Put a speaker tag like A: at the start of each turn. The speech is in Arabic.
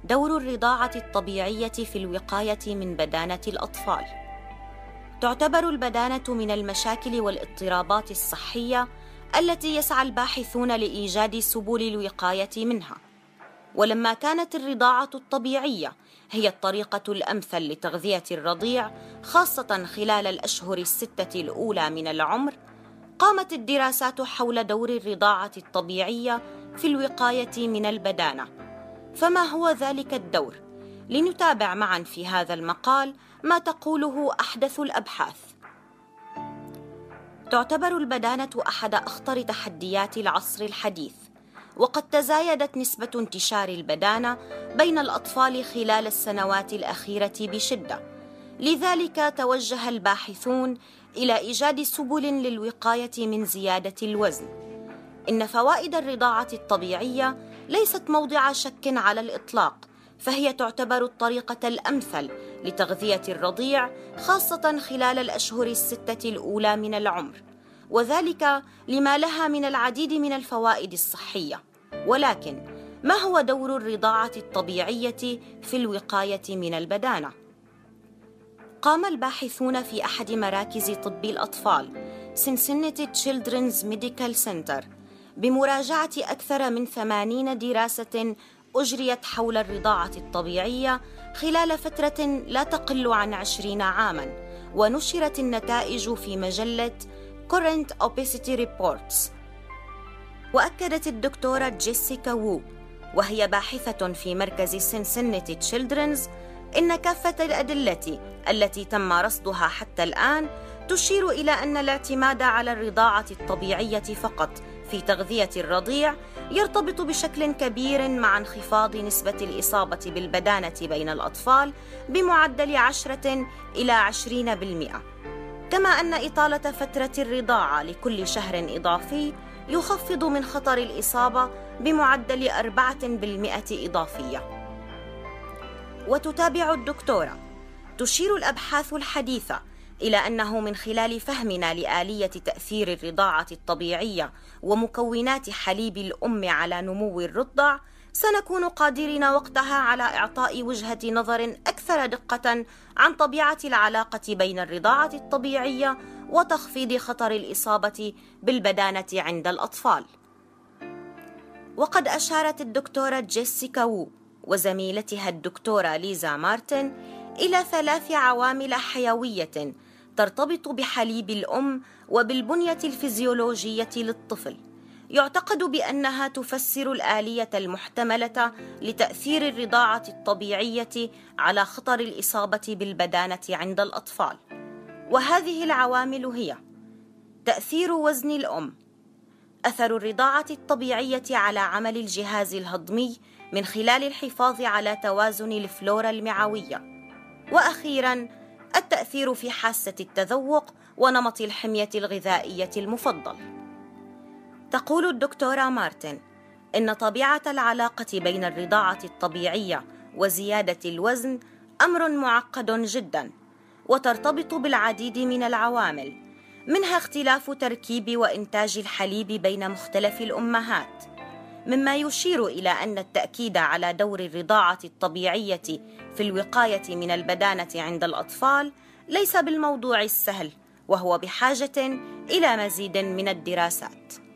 A: دور الرضاعة الطبيعية في الوقاية من بدانة الأطفال. تعتبر البدانة من المشاكل والاضطرابات الصحية التي يسعى الباحثون لإيجاد سبل الوقاية منها، ولما كانت الرضاعة الطبيعية هي الطريقة الأمثل لتغذية الرضيع خاصة خلال الأشهر الستة الأولى من العمر، قامت الدراسات حول دور الرضاعة الطبيعية في الوقاية من البدانة. فما هو ذلك الدور؟ لنتابع معا في هذا المقال ما تقوله أحدث الأبحاث. تعتبر البدانة أحد أخطر تحديات العصر الحديث، وقد تزايدت نسبة انتشار البدانة بين الأطفال خلال السنوات الأخيرة بشدة. لذلك توجه الباحثون إلى إيجاد سبل للوقاية من زيادة الوزن. إن فوائد الرضاعة الطبيعية ليست موضع شك على الإطلاق، فهي تعتبر الطريقة الأمثل لتغذية الرضيع خاصة خلال الأشهر الستة الأولى من العمر، وذلك لما لها من العديد من الفوائد الصحية. ولكن ما هو دور الرضاعة الطبيعية في الوقاية من البدانة؟ قام الباحثون في أحد مراكز طب الأطفال Cincinnati Children's Medical Center بمراجعة أكثر من 80 دراسة أجريت حول الرضاعة الطبيعية خلال فترة لا تقل عن 20 عاماً، ونشرت النتائج في مجلة Current Obesity Reports. وأكدت الدكتورة جيسيكا وو، وهي باحثة في مركز سينسيناتي تشيلدرنز، إن كافة الأدلة التي تم رصدها حتى الآن تشير إلى أن الاعتماد على الرضاعة الطبيعية فقط في تغذية الرضيع يرتبط بشكل كبير مع انخفاض نسبة الإصابة بالبدانة بين الأطفال بمعدل 10 إلى 20%، كما أن إطالة فترة الرضاعة لكل شهر إضافي يخفض من خطر الإصابة بمعدل 4% إضافية. وتتابع الدكتورة: تشير الأبحاث الحديثة إلى أنه من خلال فهمنا لآلية تأثير الرضاعة الطبيعية ومكونات حليب الأم على نمو الرضع سنكون قادرين وقتها على إعطاء وجهة نظر أكثر دقة عن طبيعة العلاقة بين الرضاعة الطبيعية وتخفيض خطر الإصابة بالبدانة عند الأطفال. وقد أشارت الدكتورة جيسيكا وو وزميلتها الدكتورة ليزا مارتن إلى 3 عوامل حيوية ترتبط بحليب الأم وبالبنية الفيزيولوجية للطفل، يعتقد بأنها تفسر الآلية المحتملة لتأثير الرضاعة الطبيعية على خطر الإصابة بالبدانة عند الأطفال. وهذه العوامل هي: تأثير وزن الأم، أثر الرضاعة الطبيعية على عمل الجهاز الهضمي من خلال الحفاظ على توازن الفلورا المعوية، وأخيراً التأثير في حاسة التذوق ونمط الحمية الغذائية المفضل. تقول الدكتورة مارتن إن طبيعة العلاقة بين الرضاعة الطبيعية وزيادة الوزن أمر معقد جداً، وترتبط بالعديد من العوامل، منها اختلاف تركيب وإنتاج الحليب بين مختلف الأمهات، مما يشير إلى أن التأكيد على دور الرضاعة الطبيعية في الوقاية من البدانة عند الأطفال ليس بالموضوع السهل، وهو بحاجة إلى مزيد من الدراسات.